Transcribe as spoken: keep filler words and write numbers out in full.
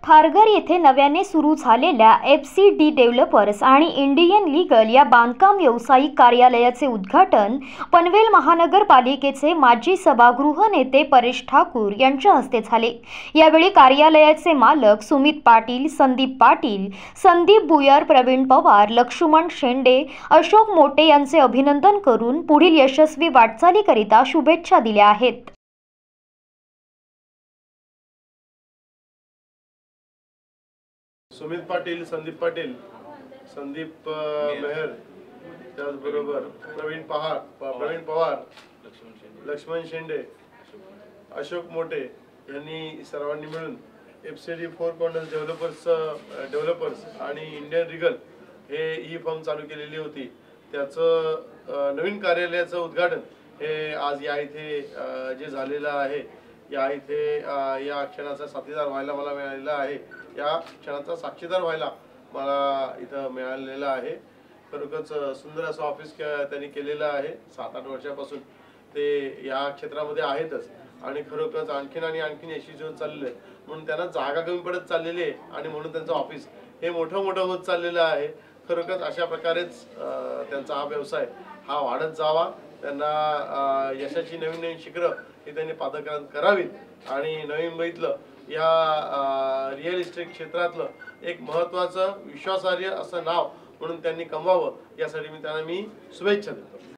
खारघर येथे नव्याने सुरू झालेल्या एफ सी डी डेव्हलपर्स आणि इंडियन लीगल या बांधकाम व्यावसायिक कार्यालयाचे उद्घाटन पनवेल महानगरपालिकेचे माजी सभागृह नेते परेश ठाकूर यांच्या हस्ते झाले। यावेळी कार्यालयाचे मालक सुमित पाटील, संदीप पाटील, संदीप भुयार, प्रवीण पवार, लक्ष्मण शेंडे, अशोक मोटे यांचे अभिनंदन करून पुढील यशस्वी वाटचालीकरिता शुभेच्छा दिल्या आहेत। सुमित पाटील, संदीप पाटील, संदीप मेहर, त्याचबरोबर प्रवीण पहार प्रवीण पवार, लक्ष्मण शेंडे, अशोक मोटे यांनी सर्वांनी मिळून F C D four corners developers developers आणि इंडियन रिगल हे ई फर्म चालू केलेली होती। त्याचं नवीन कार्यालयाचं उद्घाटन हे आज या इथे जे झालेलं आहे, या इथे या क्षणाचा साथीदार व्हायला मला मिळालेला आहे, या क्षणाचा साक्षीदार व्हायला मला इथं मिळालेला आहे। खरोखरच सुंदर असं ऑफिस त्यांनी केलेलं आहे। सात आठ वर्षापासून ते या क्षेत्रामध्ये आहेतच आणि खरोखरच आणखीन आणि आणखीन यशस्वी होत चाललेलं आहे, म्हणून त्यांना जागा कमी पडत चाललेली आहे आणि म्हणून त्यांचं ऑफिस हे मोठं मोठं होत चाललेलं आहे। खरोखरच अशा प्रकारेच त्यांचा हा व्यवसाय हा वाढत जावा, त्यांना यशाची नवीन नवीन शिखरं हे त्यांनी पादाक्रांत करावीत आणि नवी मुंबईतलं या रिअल इस्टेट क्षेत्रातलं एक महत्त्वाचं विश्वासार्ह असं नाव म्हणून त्यांनी कमवावं, यासाठी मी त्यांना मी शुभेच्छा देतो।